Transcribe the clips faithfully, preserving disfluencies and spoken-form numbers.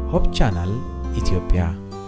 ሆፕ ቻናል ኢትዮጵያ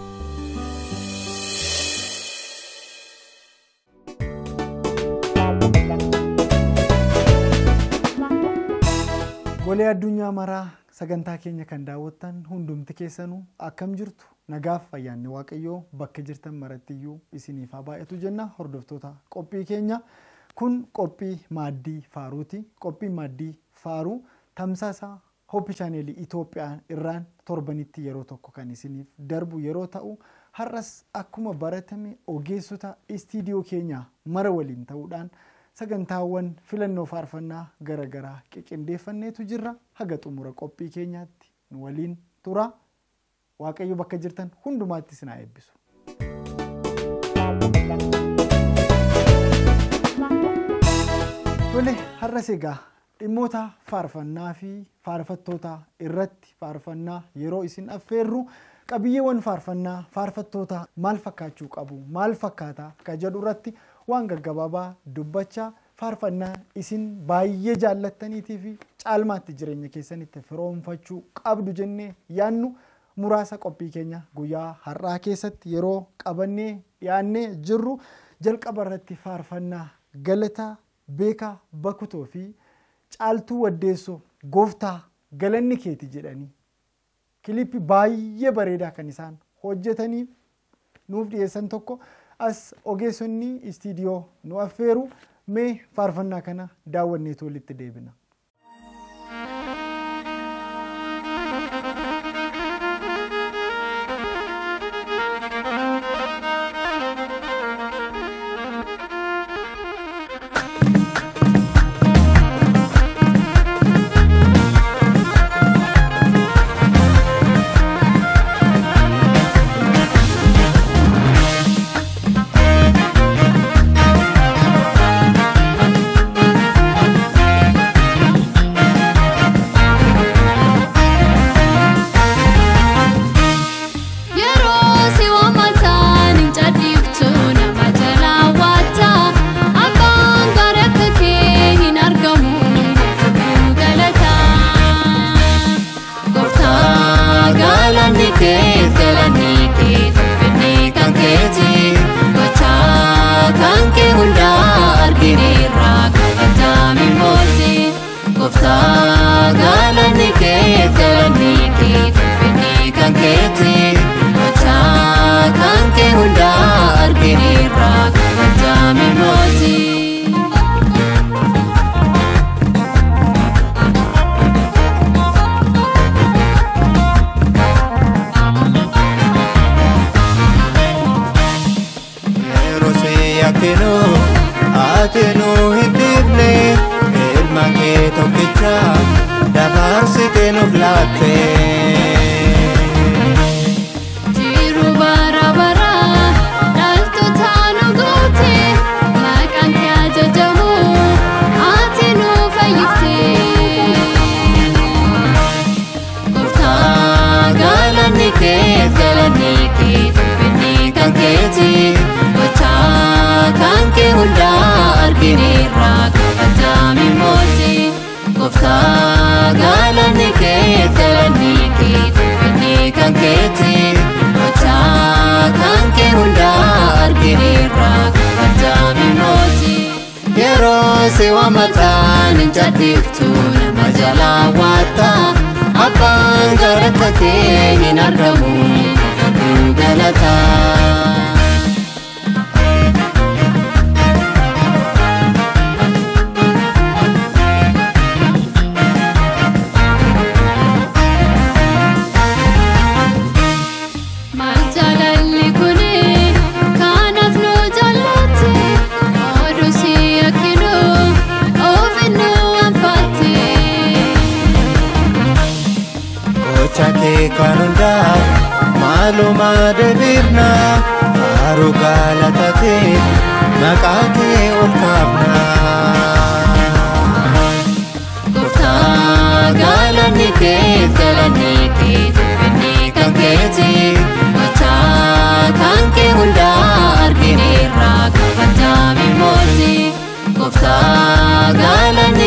Golee addunyaa maraa sagantaa keenya kan daawwattan hundumti keessanuu akkam jirtu nagaaf fayyaanni waaqayyoo bakka jirtan marattiyyuu isiniif haa baay'atu jenna hordoftoota qophii keenya kun qophii maaddii faaruuti qophiin maaddii faaruu tamsaasa Hope Channel Itoophiyaa irraan torbanitti yeroo tokko kan isiniif darbu yeroo ta'u har'as akkuma baratame ogeessota istiidiyoo keenya mara waliin ta'uudhaan sagantaawwan filannoo faarfannaa garagaraa qeqendeeffanneetu jirra haga xumura qophii keenyaatti nu waliin tura waaqayyo bakka jirtan hundumaatti isin haa eebbisu. Tole har'as egaa dhimmoota faarfannaa fi faarfattoota irratti faarfannaa yeroo isin affeerru qabiyyeewwan faarfannaa faarfattoota maal fakkaachuu qabu maal fakkaata ka jedhu irratti waan gaggabaabaa dubbachaa faarfannaa isin baay'ee jaallattaniitii fi caalmaatti jireenya keessanitti firoomfachuu qabdu jennee yaannu muraasa qophii keenya guyyaa har'aa keessatti yeroo qabannee dhiyaannee jirru jalqaba irratti faarfannaa galataa beekaa bakutoo fi caaltuu waddeessoo gooftaa galanni keeti jedhanii kilippii baay'ee bareedaa kan isaan hojjetanii nuuf dhiyeessan tokko as ogeessonni istiidiyoo nu affeeru mee faarfannaa kana daawwannee walitti deebina.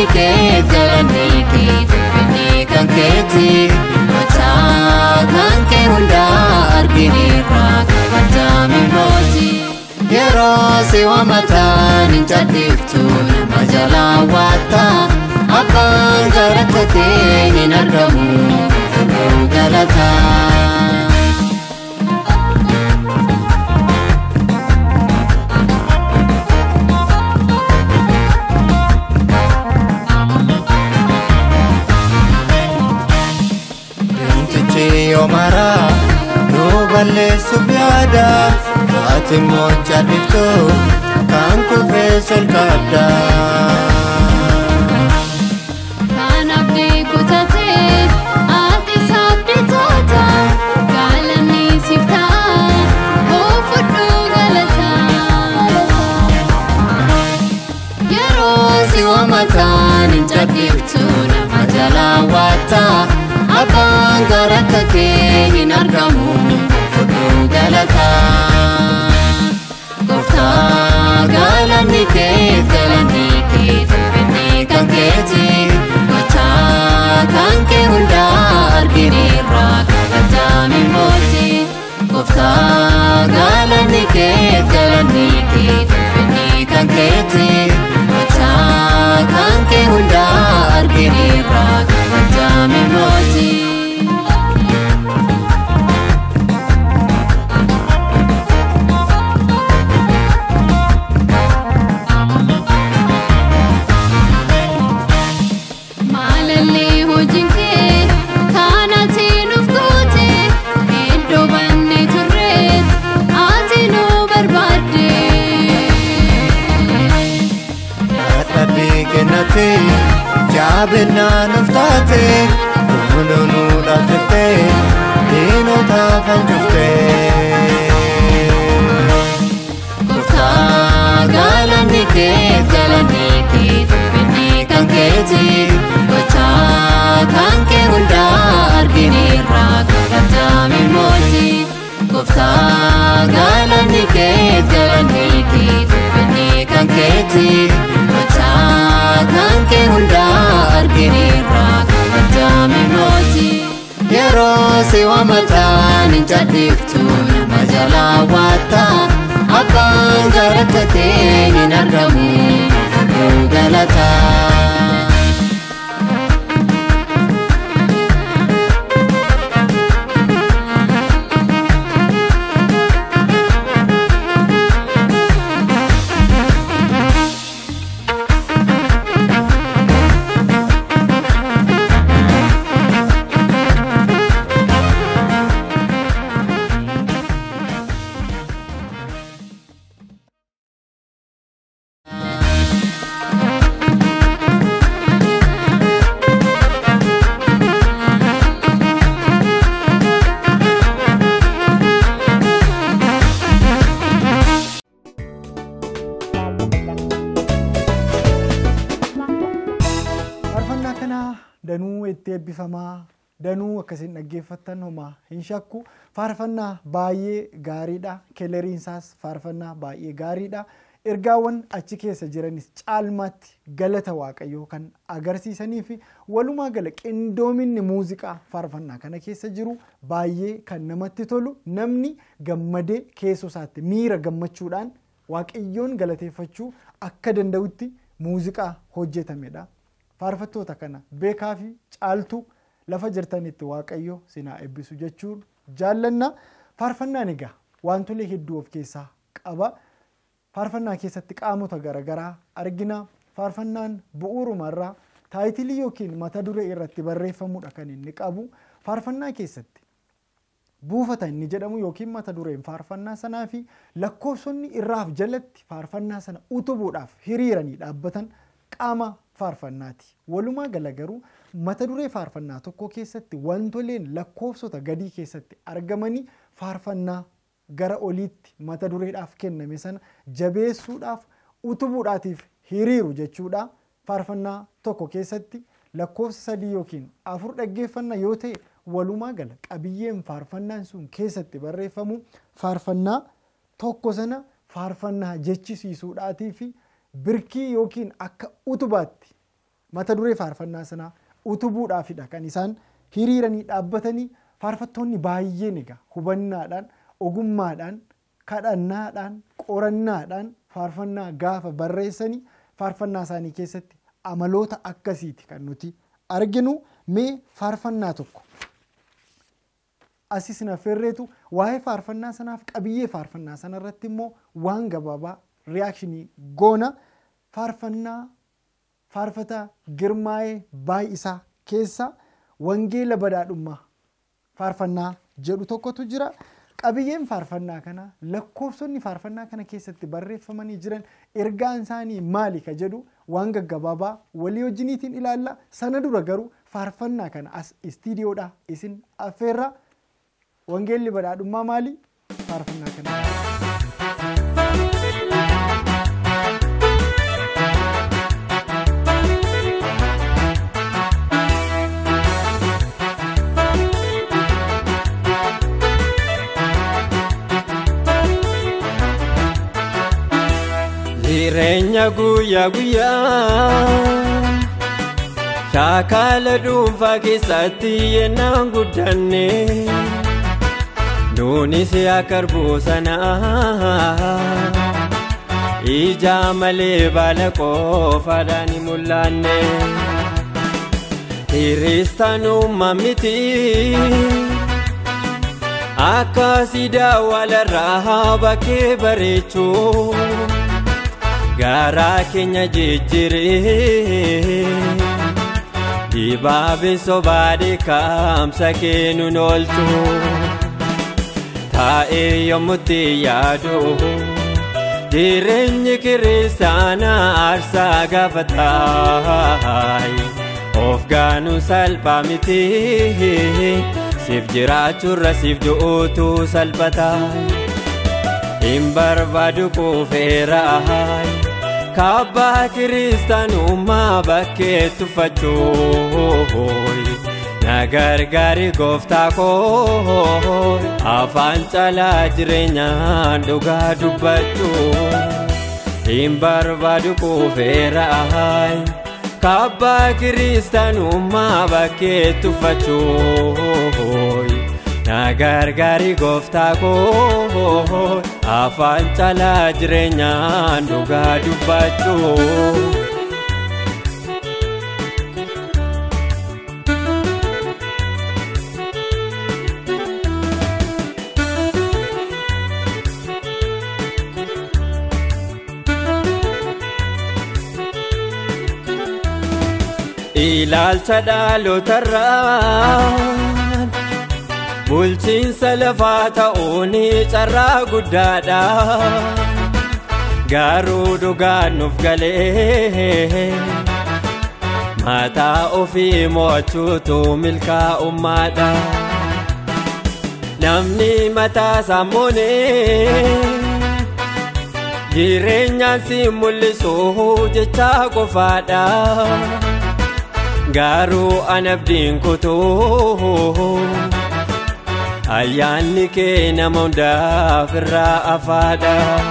Galanni ke, galanni ke, kan keeti, machaa kan kabajame moti yero si wamatan injadiftu majala wata akan garakate inargamu galata Omara no balle subyada atimo chadifto kan ku fesol kada kanabdi kutate ati sabdi tota galani sifta o fudu galata yero si wamatan injadiftu majala wata Abang garakate inargamu galata Gofta galani ke galani ke tufini kanketi Gocha kanke hunda argini rak kabajame moti Gofta galani ke galani ke tufini kanketi Gocha kanke hunda argini rak kabajame moti Jabina nuftate Ulunu latte Dino tafan jufte Gufta galani ke galani ke Tufini kanketi Gocha kanke hunda argini rak kabajame moti Gufta galani ke galani ke Tufini kanketi Gocha kanke hunda argini rak kabajame moti yero si wamatan injadiftu majala wata akan garakate inargamu galata danuu itti eebbifamaa danuu akkasin dhaggeeffattan homaa hin shakku faarfannaa baay'ee gaariidha keleriinsaas faarfannaa baay'ee gaariidha ergaawwan achi keessa jiranis caalmaatti galata waaqayyoo kan agarsiisanii fi walumaa gala qindoominni muuziqaa faarfannaa kana keessa jiru baay'ee kan namatti tolu namni gammadee keessoo isaatti miira gammachuudhaan waaqayyoon galateeffachuu akka danda'utti muuziqaa hojjetamedha. Faarfattoota kana beekaa fi caaltuu lafa jirtanitti waaqayyo sinaa eebbisu jechuun jaallanna. Faarfannaan egaa wantolee hedduu of keessaa qaba. Faarfannaa keessatti qaamota garaagaraa argina. Faarfannaan bu'uurumarraa taayitilii yookiin mata duree irratti barreeffamudha kan inni qabu. Faarfannaa keessatti buufata inni jedhamu yookiin mata dureen faarfannaa sanaa fi lakkoofsonni irraaf jalatti faarfannaa sana utubuudhaaf hiriiranii dhaabbatan qaama faarfannaati. Walumaa gala garuu mata duree faarfannaa tokko keessatti wantoleen lakkoofsota gadii keessatti argamanii faarfannaa gara oliitti mata dureedhaaf kenname sana jabeessuudhaaf utubuudhaatiif hiriiru jechuudha. Faarfannaa tokko keessatti lakkoofsa sadii yookiin afur dhaggeeffannaa yoo ta'e walumaa gala qabiyyeen faarfannaan sun keessatti barreeffamu faarfannaa tokko sana faarfannaa jechisiisuudhaatii fi birkii yookiin akka utubaatti mata duree faarfannaa sanaa utubuudhaafidha kan isaan hiriiranii dhaabbatanii. Faarfattoonni baay'een egaa hubannaadhaan ogummaadhaan kadhannaadhaan qorannaadhaan faarfannaa gaafa barreessanii faarfannaa isaanii keessatti amaloota akkasiiti kan nuti arginu. Mee faarfannaa tokko asis na ferreetu waa'ee faarfannaa sanaaf qabiyyee faarfannaa sanarratti immoo waan gabaabaa reakshinii goona. Faarfannaa faarfata Girmaa'ee Baay'isaa keessa wangeela badhaadhummaa faarfannaa jedhu tokkotu jira. Qabiyyeen faarfannaa kana lakkoofsonni faarfannaa kana keessatti barreeffamanii jiran ergaan isaanii maali ka jedhu waan gaggabaabaa walii wajjiniitiin ilaalla. Sana dura garuu faarfannaa kana as istiidiyoodhaa isin affeerra. Wangeelli badhaadhummaa maali? Faarfannaa kana. Jireenya guyyaa guyyaa shaakala dhuunfaa keessatti yennaan guddanne nuunis akkarbuu sanaa ija malee baala qofaadhaan hin mul'anne. Kiristaanummaa miti akka siidaa walarraa bakkee bareechuu garaa keenya jijjiiree dibaabee sobaadhee kaamsa kennuun oolchu taa'ee yommutti yaadu jireenyi kiristaanaa aarsaa gaafataa of gaanuu salphaa miti siif jiraachuurra siif du'uutu salphataa hin barbaadu kufeeraa. Kabbaa kiristaanummaa bakkee tuffachuu na gargaari gooftaa koo afaan caalaa jireenyaan dhugaa dubbachuu hin barbaadu kufeeraa. Kabbaa kiristaanummaa bakkee tuffachuu na gargaari gooftaa koo afaan caalaa jireenyaan dhugaa dubbachuu. Ilaalcha dhaalootarraa bulchiinsa lafaa ta'uun carraa guddaadha. Garuu dhugaan nuuf galee mataa ofii mo'achuutu milkaa'ummaadha. Namni mataa sammuunee jireenyaan si mul'isuu jecha qofaadha. Garuu anabdiin kutuu ayyaanni kee nama hundaaf irraa afaadha.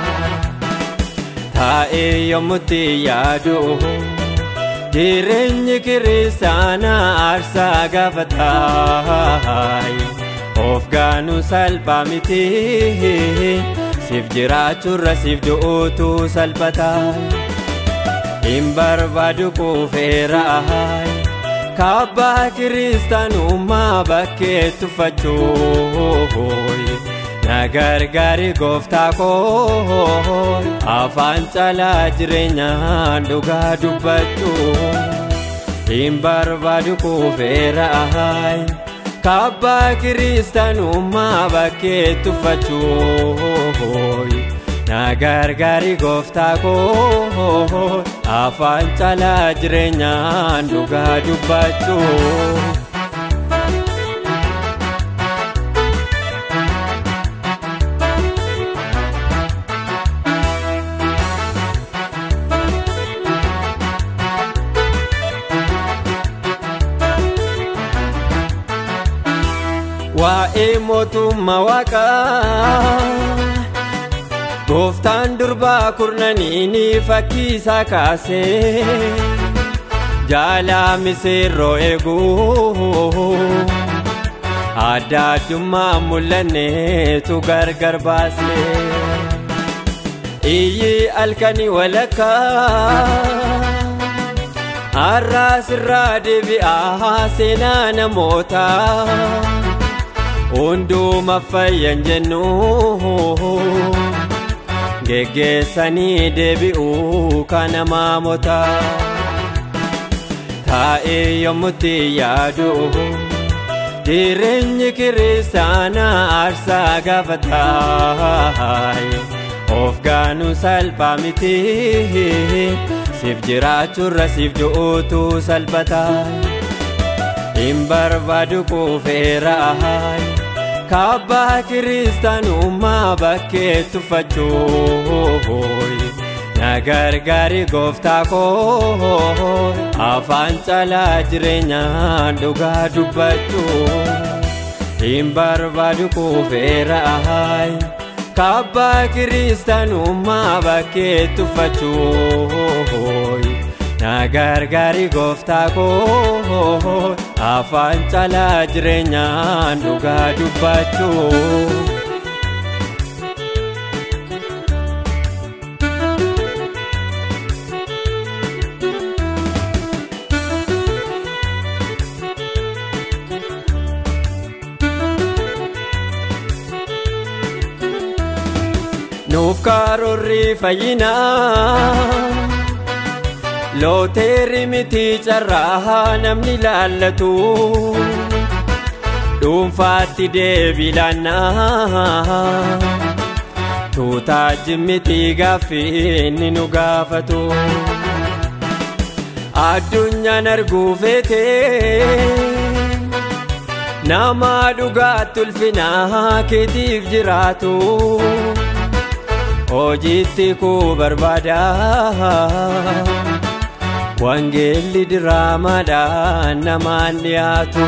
Taa'ee yommutti yaadu jireenyi kiristaanaa aarsaa gaafataa of gaanuu salphaa miti siif jiraachuurra siif du'uutu salphataa hin barbaadu kufeeraa. Kabbaa kiristaanummaa bakkee tuffachuu na gargaari gooftaa koo afaan caalaa jireenyaan dhugaa dubbachuu hin barbaadu kufeeraa. Kabbaa kiristaanummaa bakkee tuffachuu na gargaari gooftaa koo afaan caalaa jireenyaan dhugaa dubbachuu. Waa'ee mootummaa waaqaa gooftaan durbaa kurnaniin fakkiisaa kaasee jaalaa miseerroo eeguu adda addummaa mul'anneetu gargar baasne iyyi alkanii walakkaa arraas irraa deebi'aa seenaa namoota hunduma fayyan jennu geggeessanii deebi'uu kana maamota taa'ee yommutti yaadu jireenyi kiristaanaa aarsaa gaafataa of gaanu salphaa miti siif jiraachuurra siif du'uutu salphataa hin barbaadu quufeeraa kabbaa kiristaanummaa bakkee tuffachuu na gargaari gooftaa koo afaan caalaa jireenyaan dhugaa dubbachuu hin barbaadu quufeeraa kabbaa kiristaanummaa bakkee tuffachuu na gargaari gooftaa koo afaan caalaa jireenyaan dhugaa dubbachuu nuuf karoorri fayyinaa looteerri miti carraa namni laallatu dhuunfaatti deebilaannaa tuutaa jimmiti gaaffiinni nu gaafatu addunyaan arguu feetee nama dhugaatti ulfinaa keetiif jiraatu hojiitti kuu barbaada wangeelli diraamaadhaan namaan dhiyaatu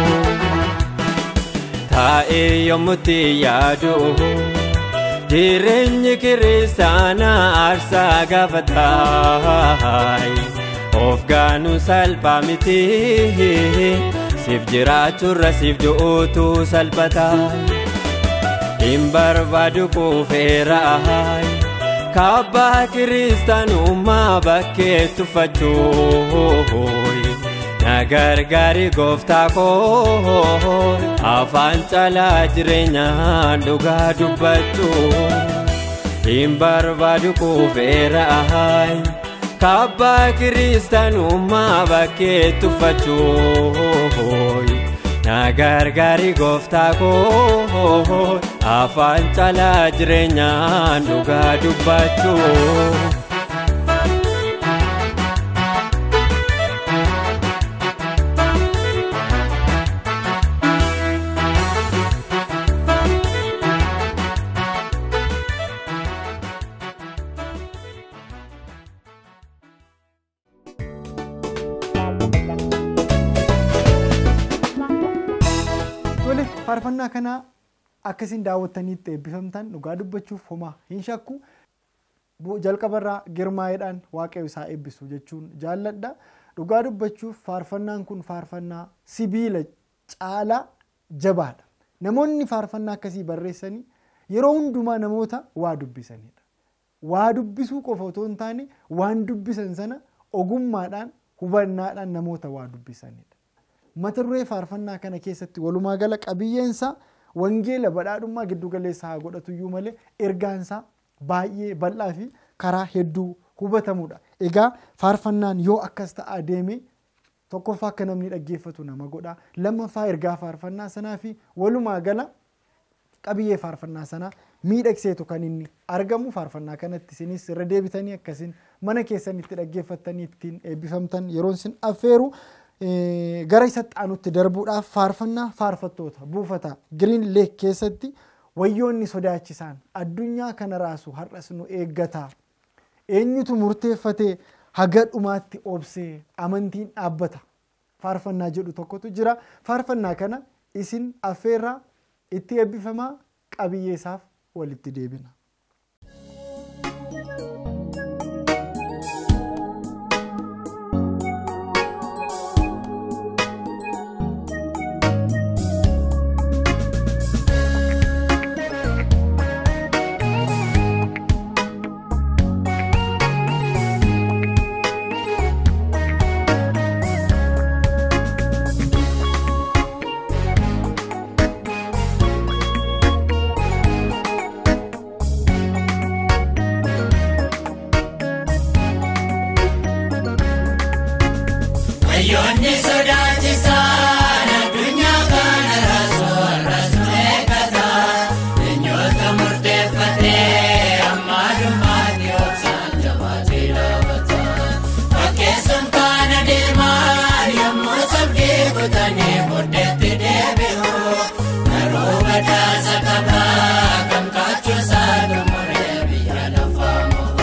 taa'ee yommutti yaadu jireenyi kiristaanaa aarsaa gaafataa of gaanu salphaa miti siif jiraachuurra siif du'uutu salphataa hin barbaadu quufeeraa kabbaa kiristaanummaa bakkee tuffachuu na gargaari gooftaa koo afaan caalaa jireenyaan dhugaa dubbachuu hin barbaadu quufeeraa kabbaa kiristaanummaa bakkee tuffachuu na gargaari gooftaa koo afaan caalaa jireenyaan dhugaa dubbachuu faarfannaa kana akkasiin daawwattaniitti eebbifamtan dhugaa dubbachuuf homaa hin shakku jalqabarraa girmaa'eedhaan waaqayyo isaa eebbisu jechuun jaalladha dhugaa dubbachuuf faarfannaan kun faarfannaa sibiila caalaa jabaadha namoonni faarfannaa akkasii barreessanii yeroo hundumaa namoota waa dubbisanidha waa dubbisuu qofa otoo hin taane waan dubbisan sana ogummaadhaan hubannaadhaan namoota waa dubbisanidha mata duree faarfannaa kana keessatti walumaa gala qabiyyeensa wangeela badhaadhummaa giddu galeessaa haa godhatuyyuu malee ergaansaa baay'ee bal'aa fi karaa hedduu hubatamudha egaa faarfannaan yoo akkas ta'aa deeme tokkoffaa akka namni dhaggeeffatu nama godha lammaffaa ergaa faarfannaa sanaa fi walumaa gala qabiyyee faarfannaa sanaa miidhagseetu kan inni argamu faarfannaa kanatti isinis irra deebitanii akkasiin mana keessanitti dhaggeeffattanii ittiin eebbifamtan yeroon isin affeeru gara isatti aanutti darbuudhaaf faarfannaa faarfattoota buufata Green Lake keessatti wayyoonni sodaachisaan addunyaa kana raasu har'as nu eeggataa eenyutu murteeffatee haga dhumaatti obsee amantiin dhaabbata faarfannaa jedhu tokkotu jira faarfannaa kana isin affeerraa itti eebbifamaa qabiyyeesaaf walitti deebina. Biyyoonni sodaachisaan addunyaa kana raasuu raasuu eeggata. Eenyota murteeffatee amma dhumaatti obsaan jabaatee dhaabata. Fakkeessuun kana deemaan yommuu sabdii kutanii booddeetti deebi'u. Garuu badhaasa qabaa kan kaachuusaa dhumuree biyya lafaa moo.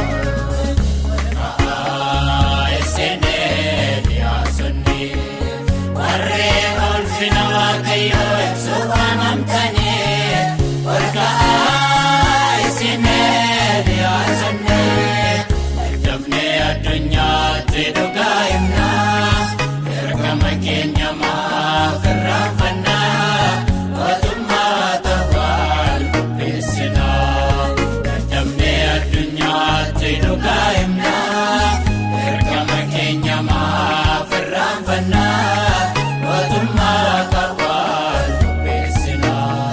Haa eessinee dhiyaasonni warree ulfina waaqayyoo ibsuu waamamtanii. Ol ka'aa eessinee dhiyaasonni dafnee addunyaatti dhugaa himnaa. Ergama keenya maaf irraanfannaa. Mootummaa tawwal qopheessinaa. Dafnee addunyaatti dhugaa himnaa. Ergama keenya maaf irraanfannaa. Mootummaa tawwal qopheessinaa.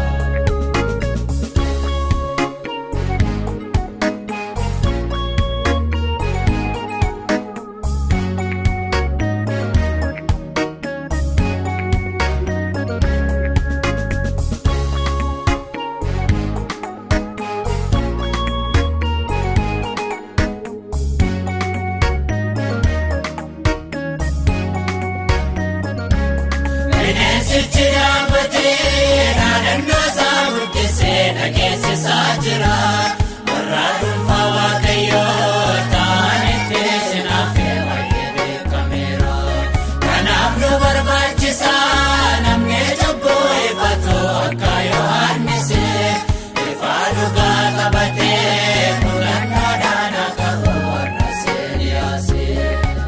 Bineensichi dhaabbatee dhaadannoo isaa guddisee dhageessisaa jira. Warra dhuunfaa waaqayyoo ta'an itti sinaafee baay'ee beekameera. Kanaaf nu barbaachisa namni cubbuu ifatu akka Yohaannisi. Ifa dhugaa qabatee mulannoodhaan akka warra seeliyaasee.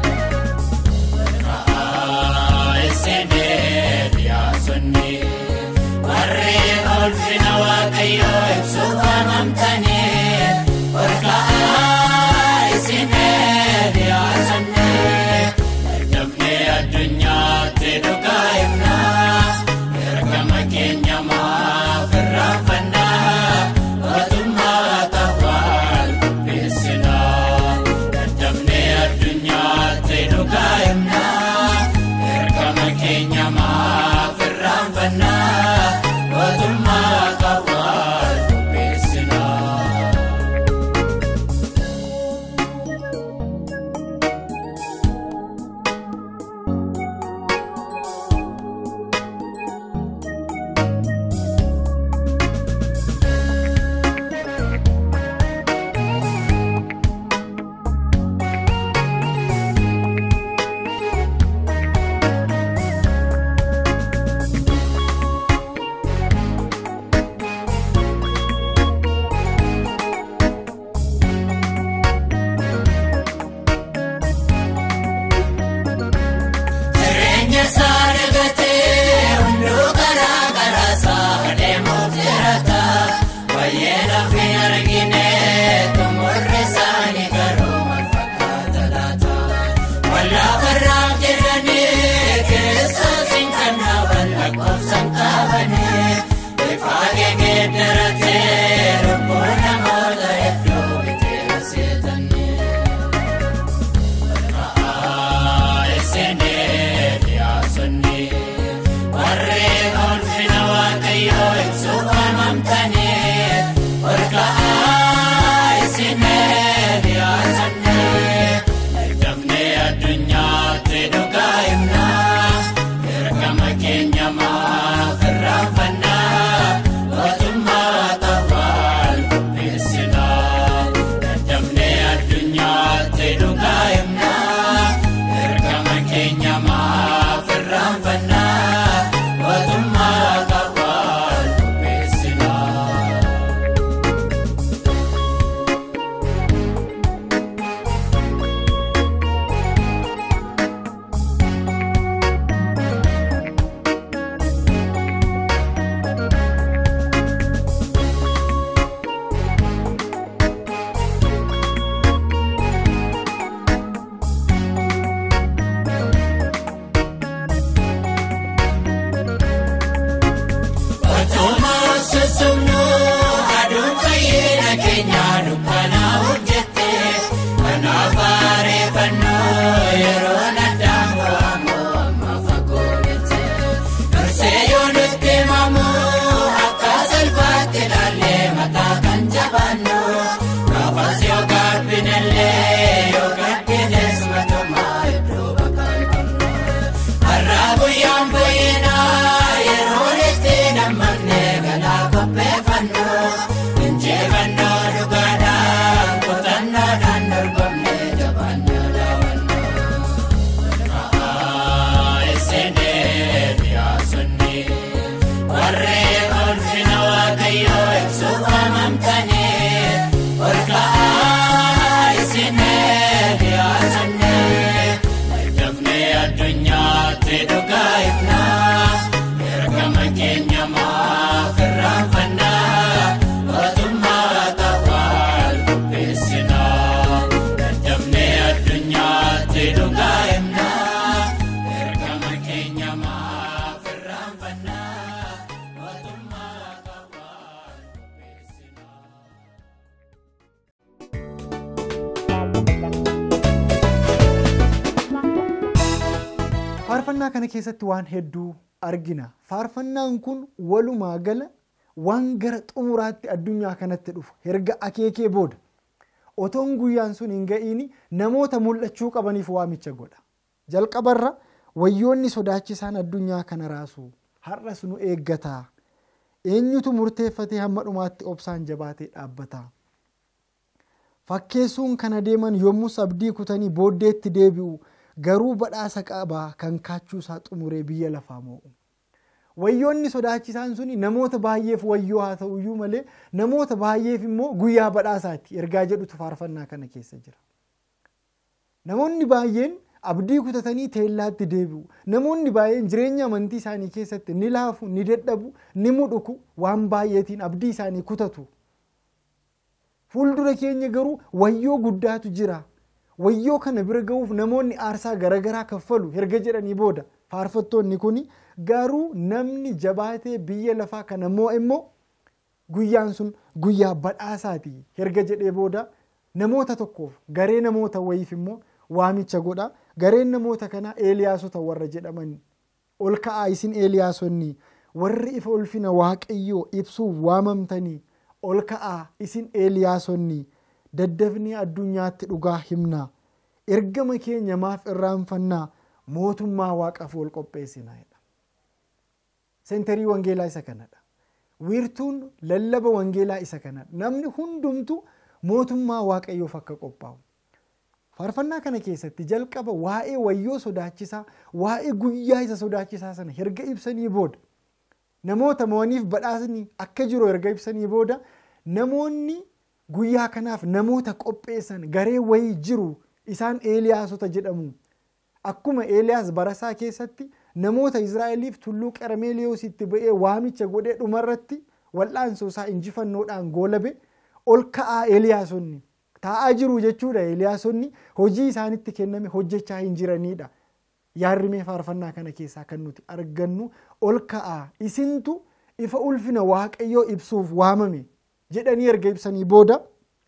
Warree ulfina waaqayyoo ibsuu waamamtanii. Ol ka'aa eessinee dhiyaasanii. Dafnee addunyaatti dhugaa himnaa. Ergama keenya maaf irraanfannaa. Mootummaa tawwal qopheessinaa. Dafnee addunyaatti dhugaa himnaa. Ergama keenya maaf irraanfannaa. Mootummaa tawwal qopheessinaa. Jireenya isaa dagatee hunduu karaa karaa isaa deemuuf jirata. Baay'ee lafee argine tumurri isaanii garuu maal fakkaata laata. Wallaafarraa jedhanii Kiristoosiin kannaaban lakkoofsan qabanii. Ifaagee geeddaratee lubbuu namoota hedduu biteera seetanii. Warree ulfina waaqayyoo ibsuu waamamtanii. Ol ka'aa eessinee dhiyaasanii. Dafnee addunyaatti dhugaa himnaa. Ergama keenya maaf irraanfannaa. Mootummaa tawwal qopheessinaa. Dafnee addunyaatti dhugaa himnaa. Ergama keenya maaf irraanfannaa. Mootummaa tawwal qopheessinaa. dhugaa himnaa ergama keenya maaf irraanfannaa mootummaa tawaal qopheessinaa dadhabnee addunyaatti dhugaa himnaa ergama keenya maaf irraanfannaa mootummaa tawaal qopheessinaa. Faarfannaa kana keessatti waan hedduu argina. Faarfannaan kun walumaa gala waan gara xumuraatti addunyaa kanatti dhufu erga akeekee booda otoon guyyaan sun hin ga'iini namoota mul'achuu qabaniif waamicha godha. Jalqabarra wayyoonni sodaachisaan addunyaa kana raasu har'as nu eeggataa. Eenyutu murteeffatee hamma dhumaatti obsaan jabaatee dhaabbataa. Fakkeessuun kana deeman yommus abdii kutanii booddeetti deebi'u. Garuu badhaasa qabaa kan kaachuu isaa xumuree biyya lafaa moo'u. Wayyoonni sodaachisaan suni namoota baay'eef wayyoo haa ta'uyyuu malee namoota baay'eef immoo guyyaa badhaasaatti ergaa jedhutu faarfannaa kana keessa jira. Namoonni baay'een abdii kutatanii teellaatti deebi'u. Namoonni baay'een jireenya amantii isaanii keessatti ni laafu, ni dadhabu, ni mudhuku waan baay'eetiin abdii isaanii kutatu. Fuuldura keenya garuu wayyoo guddaatu jira. Wayyoo kana bira ga'uuf namoonni aarsaa garagaraa kaffalu erga jedhanii booda faarfattoonni kuni garuu namni jabaatee biyya lafaa kana immoo immoo guyyaan sun guyyaa badhaasaati erga jedhee booda namoota tokkoof garee namoota wayiif immoo waamicha godha. Gareen namoota kanaa Eeliyaasota warra jedhaman ol ka'aa isin Eeliyaasonni warri ifa ulfina Waaqayyoo ibsuuf waamamtanii ol ka'aa isin Eeliyaasonni daddafnee addunyaatti dhugaa himnaa ergama keenya maaf irraanfannaa mootummaa waaqaaf wal qopheessinaa. Seenterii wangeelaa isa kanadha. Wiirtuun lallaba wangeelaa isa kanadha. Namni hundumtu mootummaa waaqayyoof akka qophaa'u. Faarfannaa kana keessatti jalqaba waa'ee wayyoo sodaachisaa, waa'ee guyyaa isa sodaachisaa sana erga ibsanii booda namoota mo'aniif badhaasni akka jiru erga ibsanii booda namoonni guyyaa kanaaf namoota qopheessan garee wayii jiru isaan Eeliyaasota jedhamu. Akkuma Eeliyaas barasaa keessatti namoota Israa'eliif tulluu Qarmeeliyoositti ba'ee waamicha godhee dhumarratti wal'aansoo isaa injifannoodhaan goolabe ol ka'aa Eeliyaasonni taa'aa jiru jechuudha. Eeliyaasonni hojii isaanitti kenname hojjechaa hin jiranidha. Yaarrimee faarfannaa kana keessaa kan nuti argannu ol ka'aa isintu ifa ulfina Waaqayyoo ibsuuf waamame jedhanii erga ibsanii booda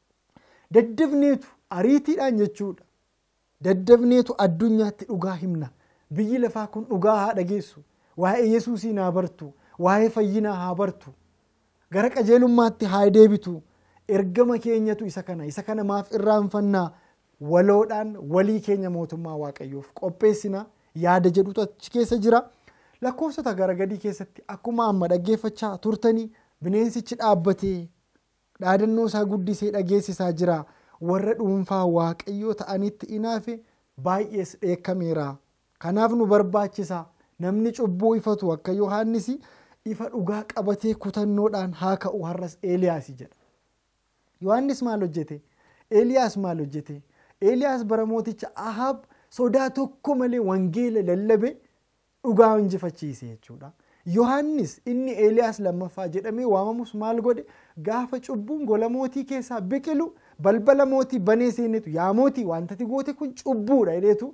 daddafneetu ariitiidhaan jechuudha. Daddafneetu addunyaatti dhugaa himna. Biyyi lafaa kun dhugaa haa dhageessu. Waa'ee Yesuusiin haa bartu. Waa'ee fayyinaa haa bartu. Gara qajeelummaatti haa deebitu. Ergama keenyatu isa kana. Isa kana maaf irraanfannaa waloodhaan walii keenya mootummaa Waaqayyoof qopheessina yaada jedhutu achi keessa jira. Lakkoofsota gara gadii keessatti akkuma amma dhaggeeffachaa turtanii bineensichi dhaabbatee dhaadannoo isaa guddisee dhageessisaa jira. Warra dhuunfaa Waaqayyoo ta'anitti inaafe baay'ees dheekkameera. Kanaaf nu barbaachisa namni cubbuu ifatu akka Yohaannis ifa dhugaa qabatee kutannoodhaan haa ka'u har'as Eeliyaas jedha. Yohaannis maal hojjete? Eeliyaas maal hojjete? Eeliyaas bara mooticha Ahaab sodaa tokko malee wangeela lallabe dhugaa injifachiise jechuudha. Yohaannis inni Eeliyaas lammaffaa jedhamee waamamus maal godhe? Gaafa cubbuun gola mootii keessaa biqilu balbala mootii banee seenetu yaa mootii wantati goote kun cubbuudha jedheetu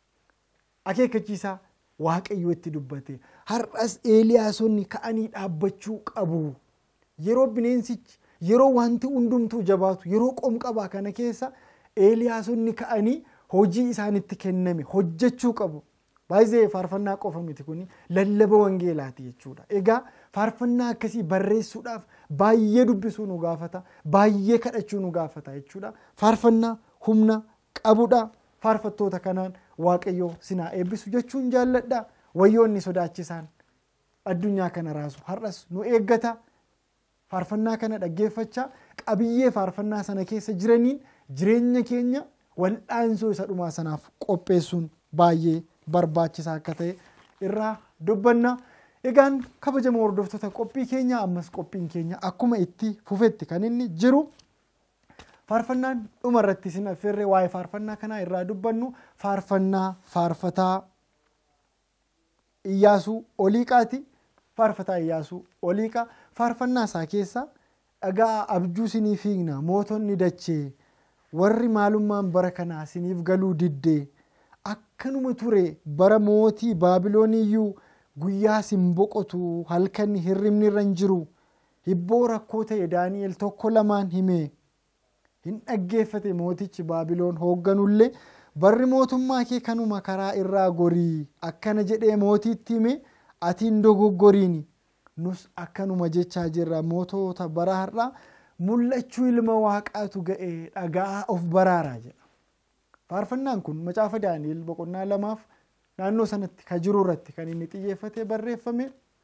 akeekkachiisaa Waaqayyoo itti dubbate. Har'as Eeliyaasonni ka'anii dhaabbachuu qabu. Yeroo bineensichi yeroo wanti hundumtuu jabaatu yeroo qomqabaa kana keessa Eeliyaasonni ka'anii hojii isaanitti kenname hojjechuu qabu. Baay'ee faarfannaa qofa miti kuni lallaba wangeelaati jechuudha. Egaa faarfannaa akkasii barreessuudhaaf baay'ee dubbisuu nu gaafata, baay'ee kadhachuu nu gaafata jechuudha. Faarfannaa humna qabudha. Faarfattoota kanaan Waaqayyoo sinaa eebbisu jechuun jaalladha. Wayyoonni sodaachisaan addunyaa kana raasu har'as nu eeggata. Faarfannaa kana dhaggeeffachaa qabiyyee faarfannaa sana keessa jiraniin jireenya keenya wal'aansoo isa dhumaa sanaaf qopheessuun baay'ee barbaachisaa akka ta'e irraa dubbanna. Egaan kabajamoo hordoftoota qophii keenya ammas qophiin keenya akkuma itti fufetti kan inni jiru. Faarfannaan dhuma irratti isin affeerree waa'ee faarfannaa kanaa irraa dubbannu faarfannaa faarfataa Iyyaasuu Oliiqaati. Faarfataa Iyyaasuu Oliiqaa faarfannaa isaa keessa dhagaa abjuu sinii fiigna mootonni dachee warri maalummaan bara kanaa siniif galuu diddee akkanuma ture bara mootii Baabilooniyyuu guyyaa sin boqotu halkan hirribni irra hin jiru hibboo rakkoo ta'e Daani'el tokko lamaan himee hin dhaggeeffate mootichi Baabiloon hoogganullee barri mootummaa kee kanuma karaa irraa gorii akkana jedhee mootiitti hime atiin dogoggoriini nus akkanuma jechaa jirra mootota bara har'aa mul'achuu ilma waaqaatu ga'ee dhagaa of baraaraa jedha. Faarfannaan kun macaafa Daani'el boqonnaa lamaaf naannoo sanatti ka jiru irratti kan inni xiyyeeffatee barreeffame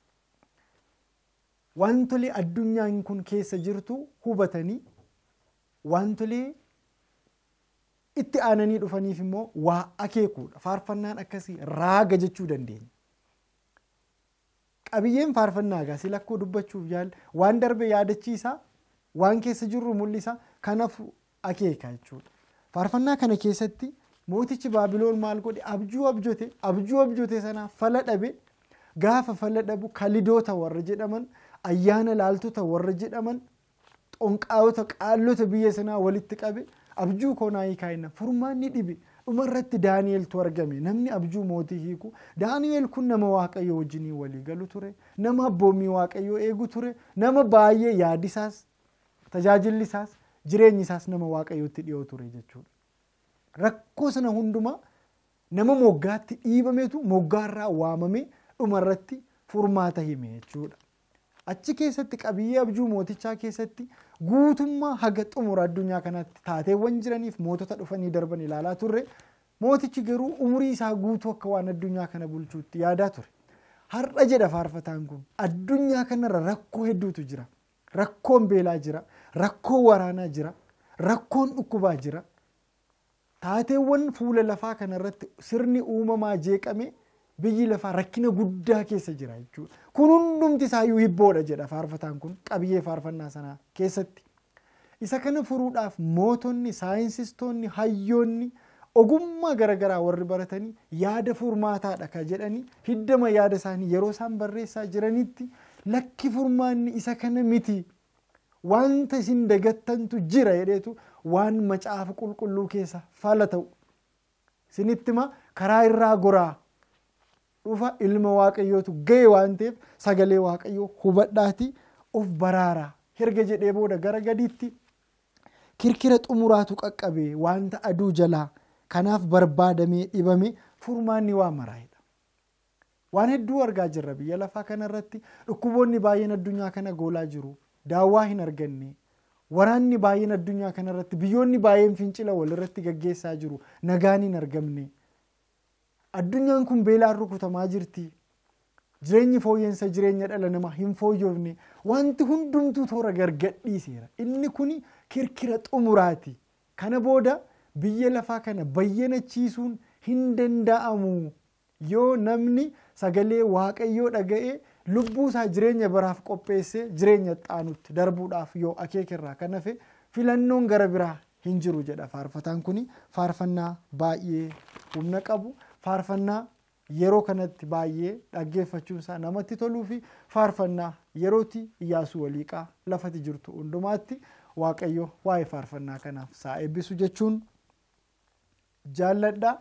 wantolee addunyaan kun keessa jirtu hubatanii wantolee itti aananii dhufaniif immoo waa akeekuudha. Faarfannaan akkasii raaga jechuu dandeenya. Qabiyyeen faarfannaa gaasii lakkoo dubbachuuf yaal waan darbe yaadachiisa waan keessa jirru mul'isa kanaaf akeeka jechuudha. Faarfannaa kana keessatti mootichi Baabiloon maal godhe abjuu abjote abjuu abjote sana fala dhabe gaafa fala dhabu kalidoota warra jedhaman ayyaana laaltota warra jedhaman xonqaawota qaallota biyya sanaa walitti qabe abjuu koonaayi kaayina furmaanni dhibe dhumarratti Daani'eltu argame namni abjuu mootii hiiku Daani'el kun nama waaqayyo wajjinii walii galu ture nama abboomii waaqayyo eegu ture nama baay'ee yaadisaas tajaajillisaas jireenyisaas nama waaqayyotti dhiyoo ture jechuudha. Rakkoo sana hundumaa nama moggaatti dhiibametu moggaarraa waamame dhumarratti furmaata hime jechuudha. Achi keessatti qabiyyee abjuu mootichaa keessatti guutummaa haga xumura addunyaa kanatti taateewwan jiraniif mootota dhufanii darban ilaalaa turre mootichi garuu umurii isaa guutuu akka waan addunyaa kana bulchuutti yaadaa ture. Har'a jedha faarfataan kun addunyaa kanarra rakkoo hedduutu jira. Rakkoon beelaa jira, rakkoon waraanaa jira, rakkoon dhukkubaa jira. Taateewwan fuula lafaa kanarratti sirni uumamaa jeeqame biyyi lafaa rakkina guddaa keessa jira jechuudha. Kun hundumti isaayyuu hibboodha jedha faarfataan kun qabiyyee faarfannaa sanaa keessatti. Isa kana furuudhaaf mootonni, saayinsistoonni, hayyoonni ogummaa garaagaraa warri baratanii yaada furmaataadha ka jedhanii hiddama yaada isaanii yeroo isaan barreessaa jiranitti lakki furmaanni isa kana miti wanta isin dagattantu jira jedheetu waan macaafa qulqulluu keessa fala ta'u. Isinittima karaa irraa goraa dhufa ilma waaqayyootu ga'e waan ta'eef sagalee waaqayyoo hubadhaati of baraaraa herga jedhee booda gara gadiitti kirkira xumuraatu qaqqabe wanta aduu jalaa kanaaf barbaadamee dhibame furmaanni waa maraa'edha. Waan hedduu argaa jirra biyya lafaa kanarratti dhukkuboonni baay'een addunyaa kana goolaa jiru daawwaa hin arganne waraanni baay'een addunyaa kanarratti biyyoonni baay'een fincila walirratti gaggeessaa jiru nagaan hin argamne. Addunyaan kun beelaan rukutamaa jirti. Jireenyi fooyyeensa jireenya dhala namaa hin fooyyofne wanti hundumtuu toora gargadhiiseera. Inni kun kirkira xumuraati. Kana booda biyya lafaa kana bayyanachiisuun hin danda'amu yoo namni sagalee waaqayyoo dhaga'ee lubbuu isaa jireenya baraaf qopheessee jireenya xaanutti darbuudhaaf yoo akeekerraa kan hafe filannoon gara biraa hin jiru jedha faarfataan kun. Faarfannaa baay'ee humna qabu. Faarfannaa yeroo kanatti baay'ee dhaggeeffachuun isaa namatti toluu fi faarfannaa yerootti Iyyaasuu Oliiqaa lafatti jirtu hundumaatti waaqayyo waa'ee faarfannaa kanaaf isaa eebbisu jechuun jaalladha.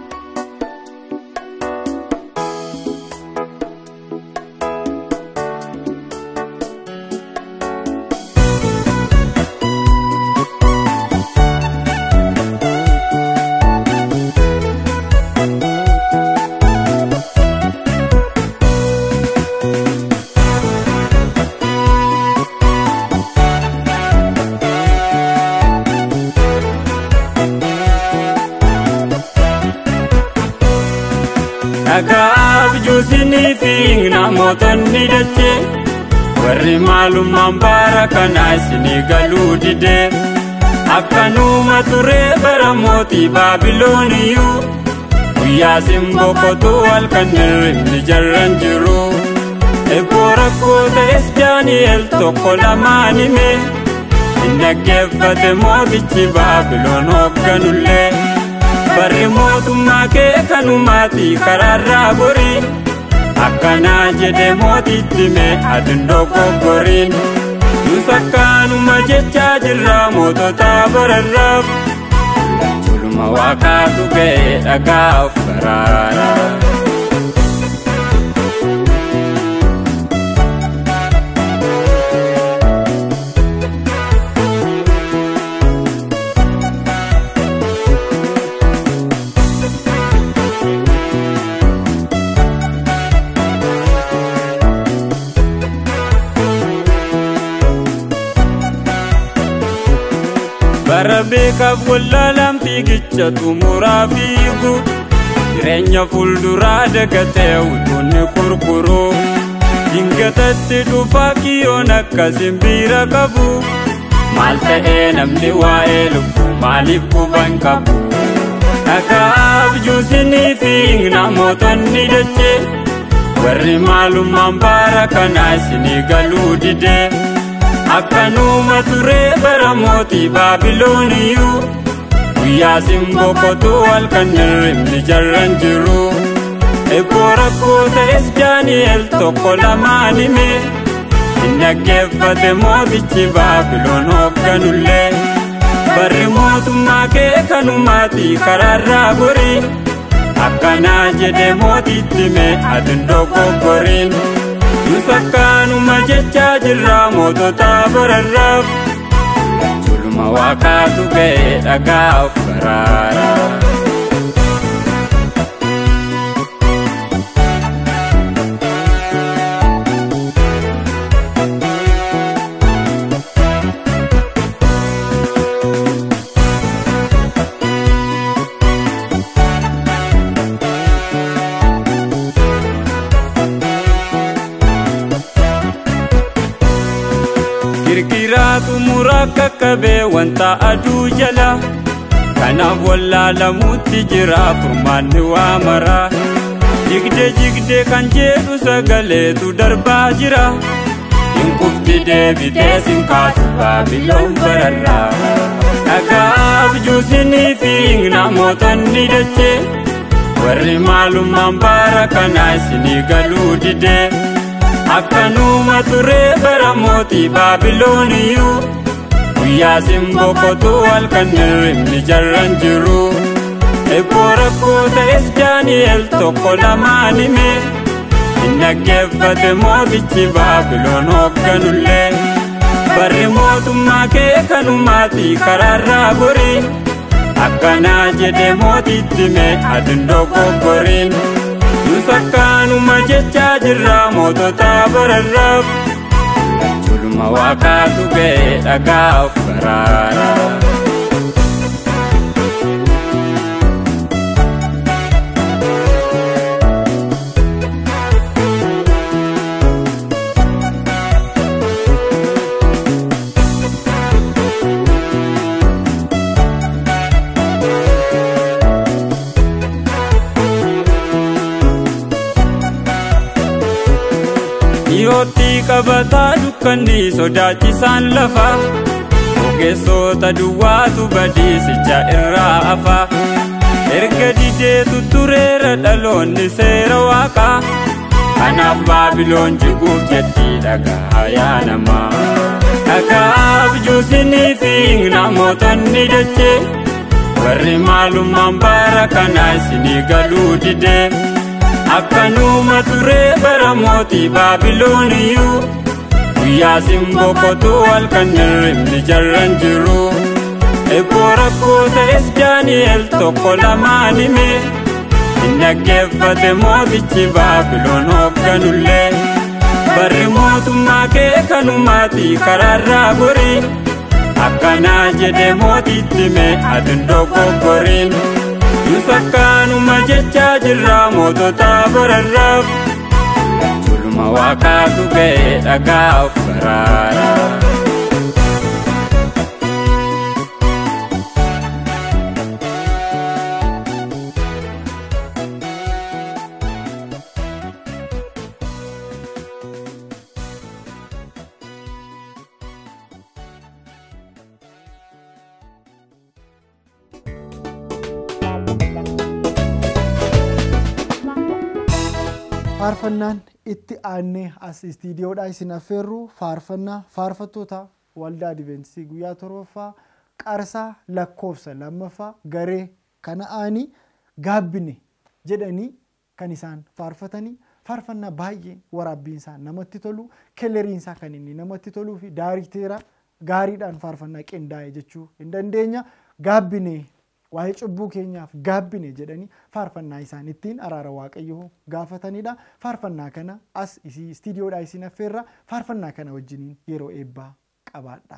Abjuu sinii fiigna mootonni dachee warri maalummaan bara kanaa isinii galuu didee akkanuma ture bara mootii Baabilooniyyuu guyyaa sin boqotu halkan hirribni jarran jiru. Eeboo rakkoo ta'es Daani'el tokko lamaan hime hin dhaggeeffate mootichi Baabiloon hoogganullee. Barri mootummaa kee kanumaati karaarraa gorii akkana jedhe mootitti mee atin dogoggoriin nus akkaanuma jechaa jirra mootota bararraaf chuluma waaqaatu ga'e dhagaaf baraara. Beekaaf wallaalaan fiigicha xumuraa fiigu jireenya fuulduraa dagatee utuunni kurkuruu dingatatti dhufaa kiyyoon akka simbiira qabu maal ta'ee namni waa'ee lubbuu maaliif quban qabu dhagaaf juusinii fi namootonni dachee warri maalummaan baara kanaa isinii galuu didee akkanuma ture bara mootii Baabilooniyuu guyyaa simboqotu halkan hirribni jarran jiru eebboo rakkoo ta'es Daani'el tokko lamaan hime hin dhaggeeffate mootichi Baabiloon hoogganullee barri mootummaa kee kanumaatii karaarraa borii akkanaa jedhe mootitti mee atin dogoggoriin nus akkaanuma jechaa jirra mootota bararraaf chuluma waaqaatu ga'e dhagaaf baraara. Kakkabe wanta aduu jala kanaaf wallaalamuutti jira furmaanni waa mara jigde jigde kan jedhu sagaleetu darbaa jira hin kufti deebitee sinkaatu Baabiloon bararraa dhagaaf juusinii fi namootonni dachee warri maalummaan baara kanaa isinii galuu didee akkanuma ture bara mootii Baabilooniyuu guyyaa simboqotu halkan hirribni jarran jiru eebboo rakkoo ta'es Daani'el tokko lamaan hime hin dhaggeeffate mootichi Baabiloon hoogganullee barri mootummaa kee kanumaatii karaarraa borii akkanaa jedhe mootitti mee atin dogoggoriin nus akkaanuma jechaa jirra mootota bararraaf chuluma waaqaatu ga'e dhagaaf baraara. Dhiyootti qabataa dukkanni sodaachisaan lafa ogeessota duwwaatu badiisicha irraa hafa erga dideetu tureera dhaloonni seera waaqaa kanaaf Baabiloon jiguuf jetti dhagaa yaa namaa dhagaaf juusinii fi namootonni dachee warri maalummaan baara kanaa isinii galuu didee akkanuma ture bara mootii Baabilooniyuu guyyaa simboqotu halkan hirribni jarran jiru eebboo rakkoo ta'es Daani'el tokko lamaan hime hin dhaggeeffate mootichi Baabiloon hoogganullee barri mootummaa kee kanumaatii karaarraa borii akkanaa jedhe mootitti mee atin dogoggoriin nus akkaanuma jechaa jirra mootota bararraaf chuluma waaqaatu ga'e dhagaaf baraara. faarfannaan itti aanee as istiidiyoodhaa isin affeerru faarfannaa faarfattoota waldaa Adventistii guyyaa torbaffaa qarsaa lakkoofsa lammaffaa garee kana aanii gaabbine jedhanii kan isaan faarfatanii faarfannaa baay'ee waraabbiinsaa namatti tolu kelleriinsaa kan inni namatti toluu fi daarikteera gaariidhaan faarfannaa qindaa'e jechuu hin dandeenya. Gaabbine waa'ee cubbuu keenyaaf gaabbine jedhanii faarfannaa isaan ittiin araara waaqayyoo gaafatanidha. Faarfannaa kana as istiidiyoodhaa isin affeerra faarfannaa kana wajjiniin yeroo eebbaa qabaadha.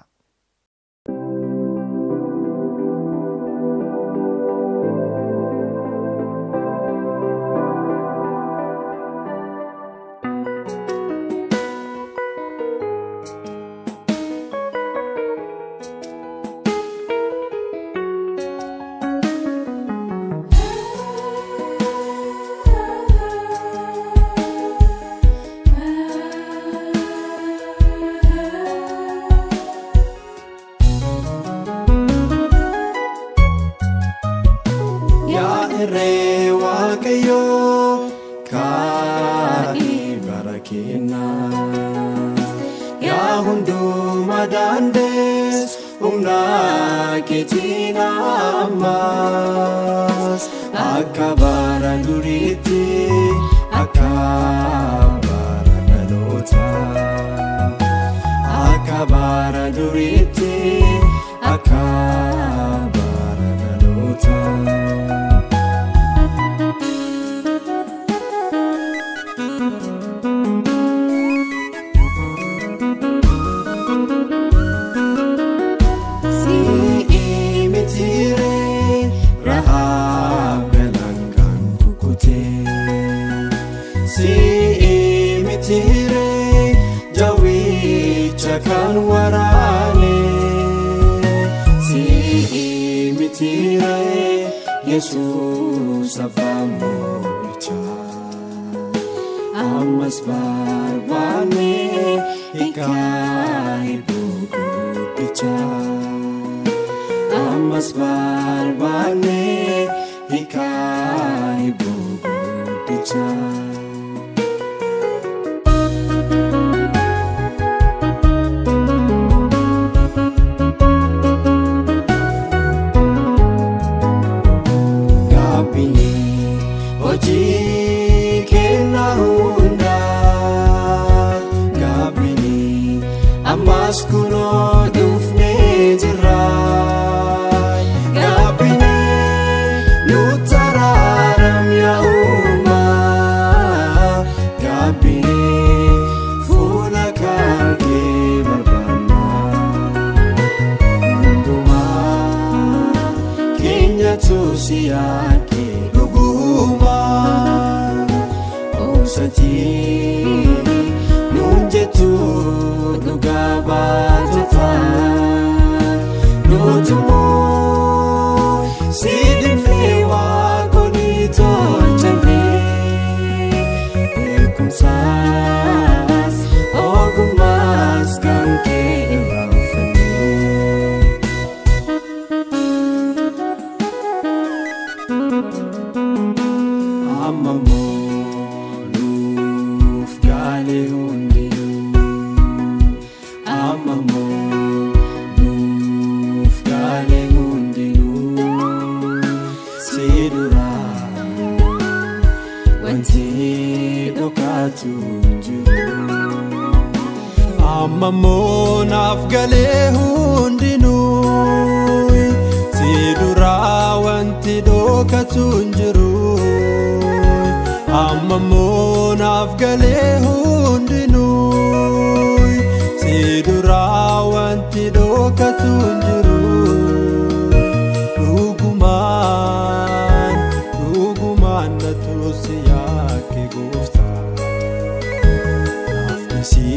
Yesus abamu icha amas barbane ikai buku icha amas barbane ikai buku icha Kuno dufne jirai gabine nutararam ya uma gabine funa kalke barbana nduma kenya tusiake luguma osati nunjetu Gabatata Notumo Sidin flewa Konito Chane Ekum sas Ogumas Kanke Rafane Amamo Luf Gale Hundi Amamo Luf Gale Hundinu Sidura Wanti Dokatu Jiru Amamo Naf Gale Hundinu Sidura Wanti Dokatu Jiru Amamo Naf Gale Hundinu Sidura wanti dokatu jiru Ruguman Ruguman natusi yake gufta Nafnisi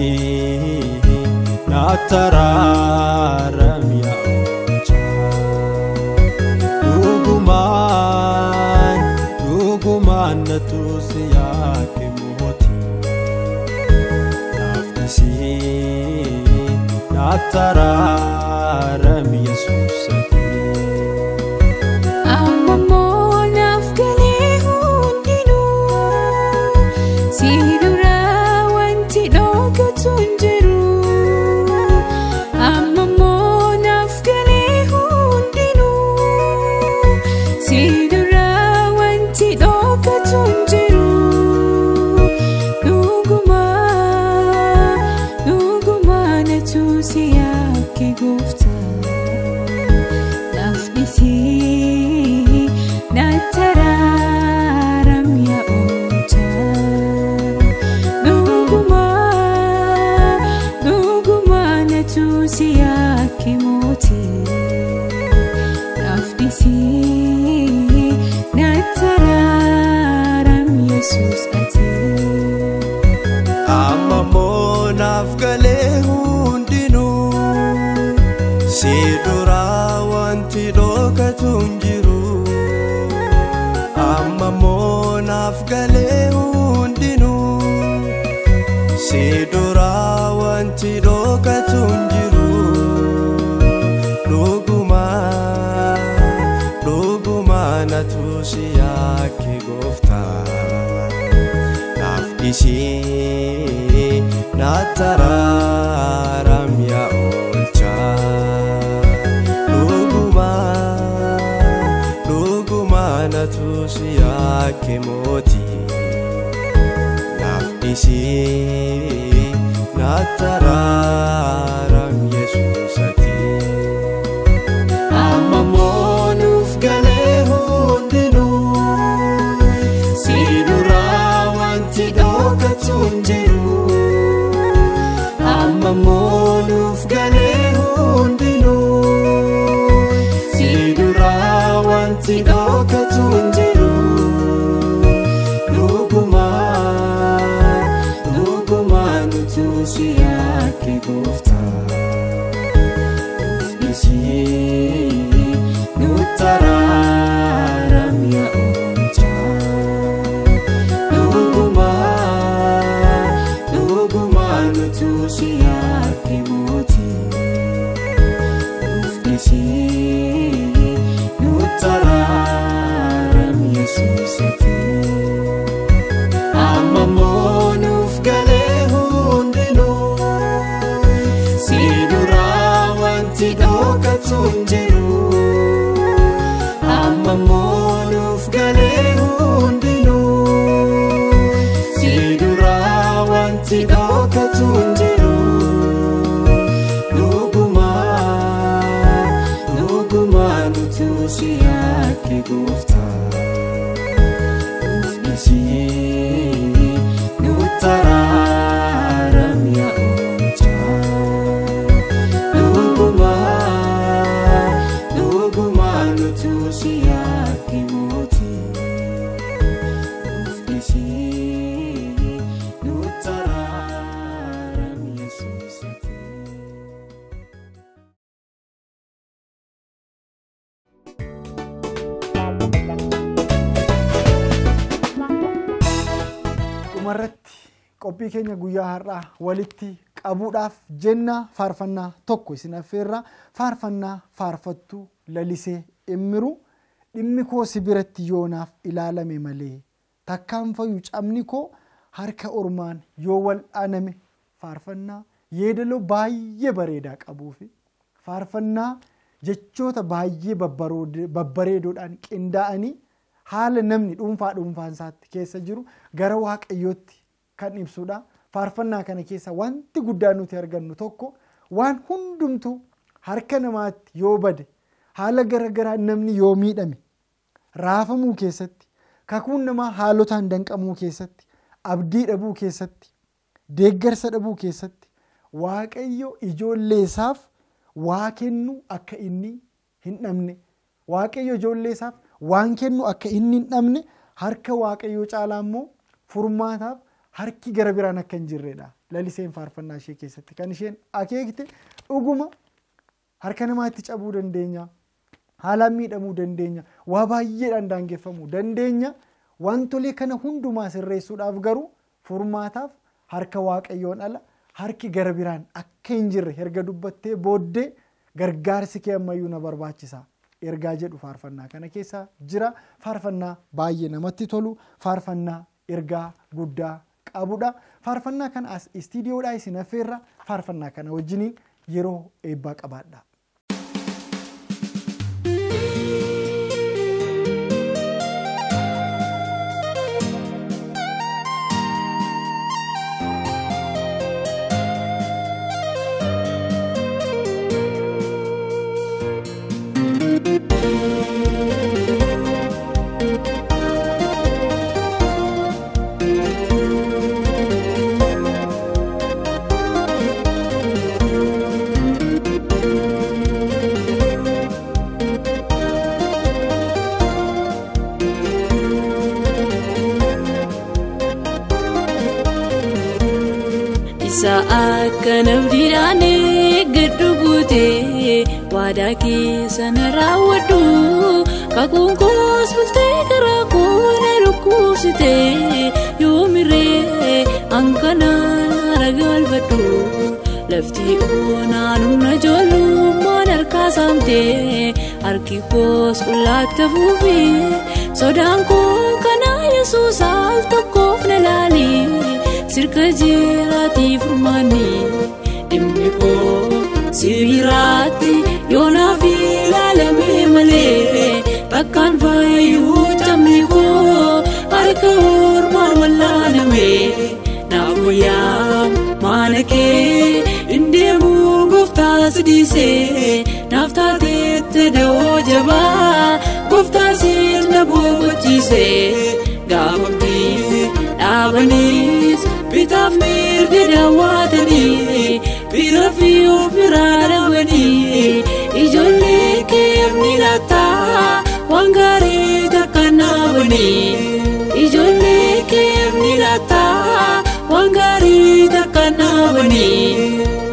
natararam ya ucha Ruguman Ruguman natusi yake muhoti Nafnisi Natararam Yesus Amamo nafgale hundinu Sidura wanti dhokatu hin jiru amma moonaaf galee hundinuu Sidura wanti dhokatu hin jiru dhuguma dhuguma natu si yaake gooftaa naaf dhisii nattararam yaa Siyaake mootii naafdisi nattararam Yesuus ati amma moonaaf galee hundinuu si dura wanti dhokatu hin jiru amma moonaaf galee hundinuu si dura wanti dhokatu hin jiru natu si yaake gooftaa naaf dhisii nattararam yaa oolchaa dhuguma dhuguma natu si yaake mootii naaf dhisii nattararam Yesuus ati amma moonuuf galee Sidura wanti dhokatu hin jiru amma moonuuf galee hundinuu Sidura wanti dhokatu hin jiru dhuguma dhuguma nutu si yaake gooftaa dhisii nuttararam yaa Siyaake mootii ufdisi nuttararam Yesuus ati amma moonuuf galee hundinuu Sidura wanti dhokatu hin jiru amma moonuuf galee hundinuu Sidura wanti dhokatu hin jiru Siyaake gooftaa ufdisi nuttararam yaa oolchaa dhuguma dhuguma nutu si yaake mootii ufdisi nuttararam Yesuus ati Dhumarratti qophii keenya guyyaa har'aa walitti qabuudhaaf jenna faarfannaa tokko isin affeerra faarfannaa faarfattuu lalisee immiru dhimmi koo si biratti yoonaaf ilaalame malee takkaan fayyuu cabni koo harka ormaan yoo wal dhaaname faarfannaa yeedaloo baay'ee bareedaa qabuufi faarfannaa jechoota baay'ee babbareedoodhaan qindaa'anii haala namni dhuunfaa dhuunfaan isaatti keessa jiru gara waaqayyootti kan ibsuudha. Faarfannaa kana keessa wanti guddaan nuti argannu tokko waan hundumtu harka namaatti yoo bade haala garagaraa namni yoo miidhame raafamuu keessatti kakuun namaa haalotaan danqamuu keessatti abdii dhabuu keessatti deeggarsa dhabuu keessatti waaqayyo ijoollee isaaf waa kennu akka inni hin dhabne waaqayyo ijoollee isaaf waan kennu akka inni hin dhabne harka waaqayyo caalaa immoo furmaataaf harki gara biraan akka hin jirredha. Laliseen faarfannaa ishee keessatti kan isheen akeekte dhuguma harka namaatti cabuu dandeenya, haalaan miidhamuu dandeenya, waa baay'eedhaan daangeffamuu dandeenya. Wantolee kana hundumaa sirreessuudhaaf garuu furmaataaf harka waaqayyoon ala harki gara biraan akka hin jirre erga dubbattee booddee gargaarsi kee ammayyuu na barbaachisa ergaa jedhu faarfannaa kana keessa jira. Faarfannaa baay'ee namatti tolu, faarfannaa ergaa guddaa qabudha. Faarfannaa kana as istiidiyoodhaa isin affeerra. Faarfannaa kana wajjiniin yeroo eebbaa qabaadha. Akka namdiidhaane gaddu guutee waadaa keessa na raawwadhu kakuun koos bultee karaa koo na dhukkubsitee yoomirree hanqanaan aragalfadhu lafti oonaan humna ijoollummaan harkaa saamtee harki koos qullaatti fuufee sodaan koo kanaa Yesuus al tokkoof na laali. Sirka jiraati furmaani dhimmi koo sibiraatti yoonaaf ilaalame malee bakkaan faayuu camni koo harka ormaan wallaaname naaf wayyaa maana kee indeemuu gooftaa sidiisee naaf taateette da'oo jabaa gooftaa siit na boqochiisee gaafamtii dhaabaniis bitaaf mirga daawwatanii bira fi of biraa dhabanii ijoollee keef ni laata waan gaarii takka naabanii ijoollee keef ni laata waan gaarii takka naabanii.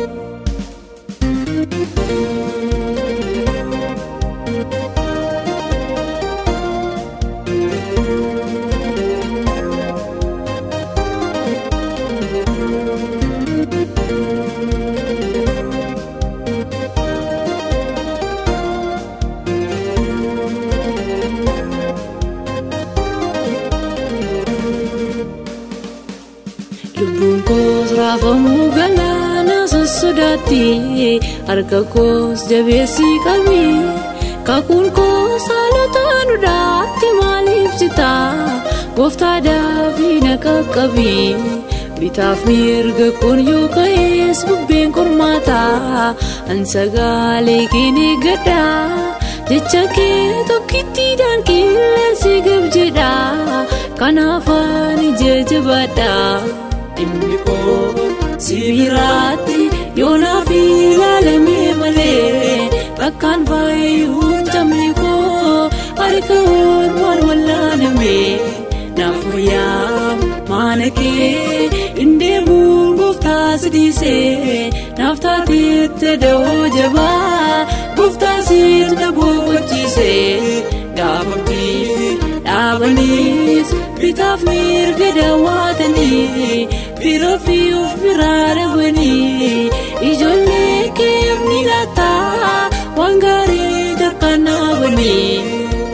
Raafamu galaana sossodaatti harka koos jabeessi qabi kakuun koos haalota duudhaatti maaliif jita gooftaa daafii na qaqqabi bitaaf mirga kun yoo ka'ees bubbeen qormaataa ansagaalee keen eeggadha jecha kee tokkittiidhaan qilleensi gab jedha kanaaf ani jajjabaadha. Dhimmi koo sibiraatti yoonaaf ilaalame malee bakkaan faayuu camni koo harka ormaan wallaaname naaf wayyaa maana kee indeemuu gooftaa sidiisee naaf taateette da'oo jabaa gooftaa siit na boqochiisee gaafamtii dhaabaniis bitaaf mirga daawwatanii bira fi of biraa dhabanii ijoollee keef ni laata waan gaarii takka naabanii.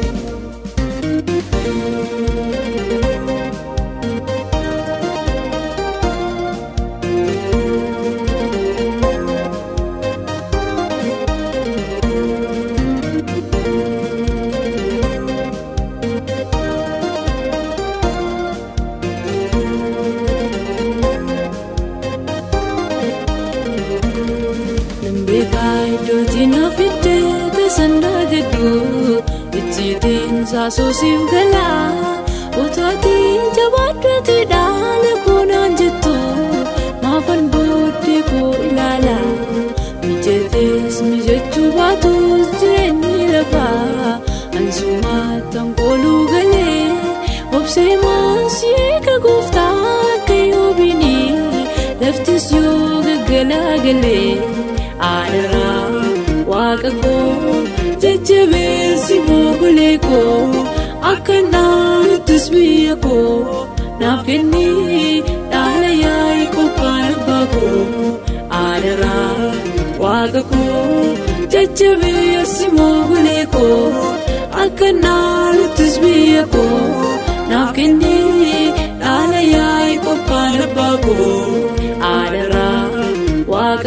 Saasusiif galaa otaatii jabaadhati dhaala koonaan jettu maafan booddee koo ilaala mijeetees mijechuu baatus jireenyi lafaa ansumaattan kooluu galee obsee maasii eega gooftaa akka yoobini laftis yoo gaggalaa galee aadaraa waaqa koo jajjabeessi moogulee koo akka naanuttis biyya koo naaf kennii dhaala yaa'ii qophaan abbaa koo aadaraa waaqa koo jajjabeessi moogulee koo akka naanuttis biyya koo naaf kennii dhaala yaa'ii qophaan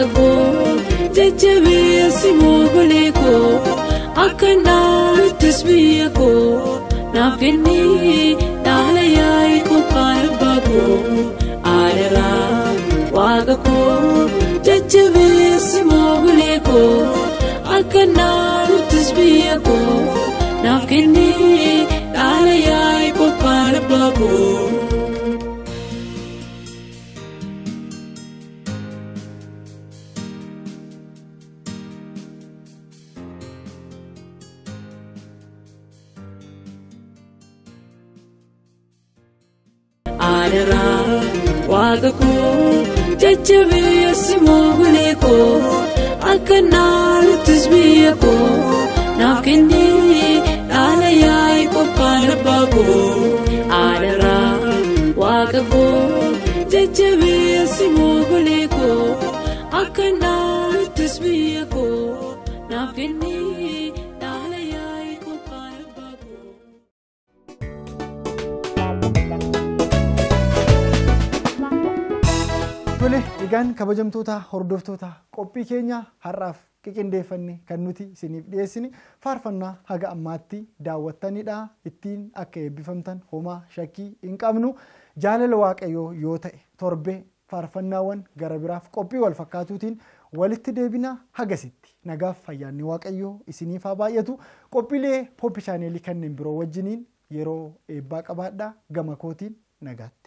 waaqa koo jajjabeessi moogolee koo akka naaluttis biyya koo naaf kennii dhaala yaa'ii qophaan abbaa koo aadaraa waaqa koo jajjabeessi moogolee koo akka naaluttis biyya koo naaf kennii dhaala yaa'ii qophaan abbaa koo. Aadaraa waaqa koo jajjabeessi moogolee koo akka naaluttis biyya koo naaf kennii dhaala yaa'ii qophaan abbaa koo aadaraa waaqa koo jajjabeessi moogolee koo akka naaluttis biyya koo naaf kennii dhaala yaa'ii qophaan abbaa koo. Tole egaan kabajamtoota hordoftoota qophii keenya har'aaf qiqindeeffanne kan nuti isiniif dhiyeessine faarfannaa haga ammaatti daawwattanidha. Ittiin akka eebbifamtan homaa shakkii hin qabnu. Jaalala waaqayyoo yoo ta'e torbee faarfannaawwan gara biraaf qophii wal fakkaatuutiin walitti deebina. Hagasitti nagaaf fayyaanni waaqayyoo isiniif haa baay'atu. Qophiilee Poopi Chaaneelii kanneen biroo wajjiniin yeroo eebbaa qabaadhaa. Gama kootiin nagaatti.